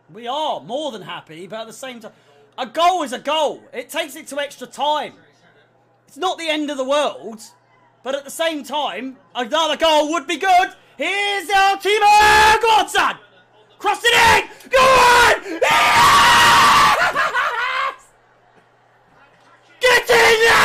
We are more than happy, but at the same time, a goal is a goal. It takes it to extra time. It's not the end of the world, but at the same time, another goal would be good. Here's our team. Go on, son! Cross it in! Go on! Yes! Get in there!